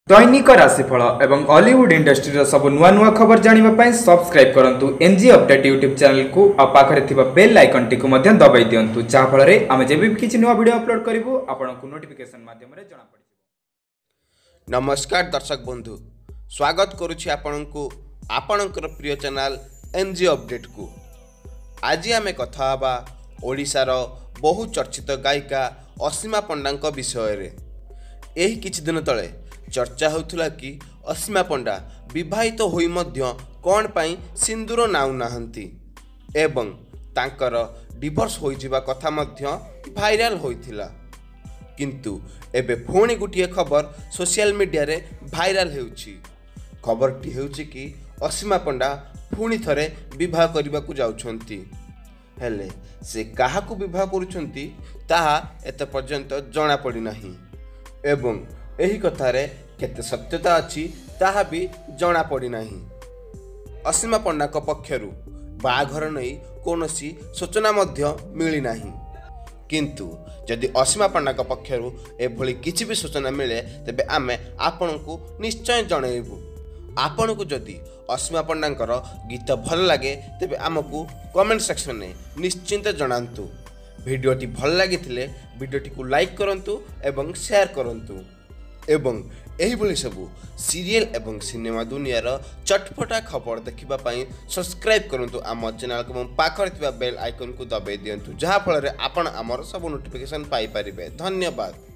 दैनिक राशिफल एवं Hollywood industry सब नुआ नुआ खबर जानापी सब्सक्राइब करूँ एनजी अपडेट यूट्यूब चैनल को पाखे बेल आइकन टी दबाई दिंतु जहाँफल आम जब भी किसी नुआ वीडियो अपलोड करूँ आपको नोटिफिकेशन माध्यम जना पड़। नमस्कार दर्शक बंधु, स्वागत करुछि आपनकु आपनकर प्रिय चैनल एनजी अपडेट को। आज आम कथा हबा ओडिशार बहु चर्चित गायिका असीमा पंडा विषय रे। एही किछि दिन तले चर्चा होउथला कि असीमा पंडा विवाहित होई मध्य कोन पई सिंदूर नाउ नाहंती एवं तांकर डिवोर्स होई जिबा कथा मध्य भाइराल होइथिला। किंतु एबे फोणी गुटिए खबर सोशल मीडिया रे भाइराल हेउछि। खबरटी हेउछि कि असीमा पंडा पुणी थरे विवाह करबा को जाउछंती, हेले से काहाकू विवाह करूछंती ताहा एते पर्यंत जणा पड़ी नाही एवं एही कथारे केते सत्यता अछि ताहा भी जणा पड़ी नाही। असीमा पंडा को पक्षरु बाघर नहीं कोनोसी सूचना मध्य मिली नाही, किंतु जदि असीमा पंडा को पक्षरु एभली किछि भी सूचना मिले तेबे आमे आपनकु निश्चय जणाइबु। आपनकु जदि असीमा पंडांकर गीत भल लागे तेबे आमकु कमेंट सेक्शन में निश्चिंत जणांतु। वीडियोटी भल लागिथिले वीडियोटी को लाइक करंतु एवं शेयर करंतु एवं एही भली सबु सीरियल एवं सिनेमा दुनियार चटपटा खबर देखिबा पई सब्सक्राइब करंतु आम चैनल को पाखरे थिबा बेल आइकन को दबाई दियंतु, जहा फल रे आपण आमर सब नोटिफिकेशन पाई परिबे। धन्यवाद।